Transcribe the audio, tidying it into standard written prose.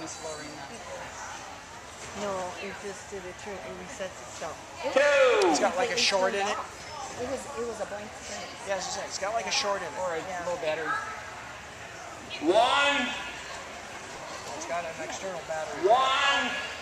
is lowering that. No, it just did it. It resets itself. It's got like a short in it. It was a blank screen. Yeah, it's got like a short in it. Or a low battery. 1. It's got an external battery. 1.